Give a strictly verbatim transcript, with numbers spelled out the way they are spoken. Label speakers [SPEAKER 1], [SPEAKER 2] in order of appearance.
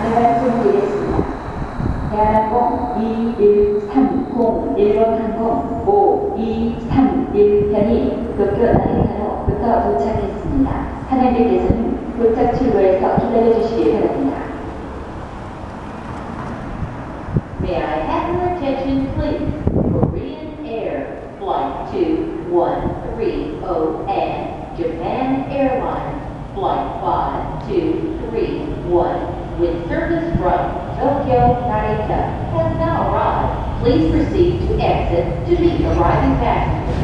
[SPEAKER 1] 말씀드리겠습니다. 대한항공 이일삼공일번 항공 오이삼일 편이 도쿄 나리타로부터 도착했습니다. 하나님께서는 도착 출구에서 기다려주시기 바랍니다.
[SPEAKER 2] May I have your attention, please? Korean Air Flight two one three zero and Japan Airlines Flight five two three one with service from Tokyo Narita has now arrived. Please proceed to exit to meet arriving passengers.